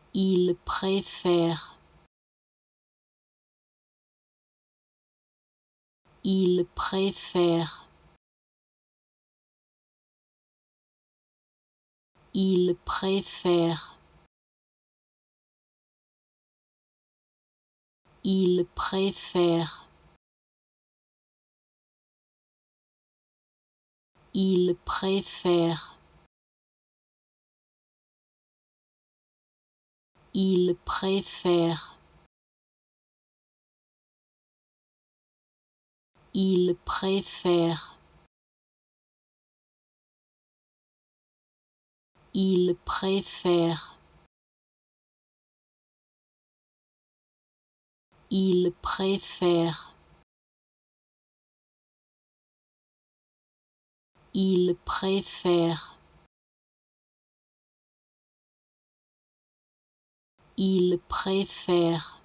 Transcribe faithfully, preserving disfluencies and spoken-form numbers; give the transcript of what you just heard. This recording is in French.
Il préfère. Il préfère. Il préfère. Il préfère. Il préfère. Il préfère. Il préfère. Il préfère. Il préfère. Il préfère. Il préfère.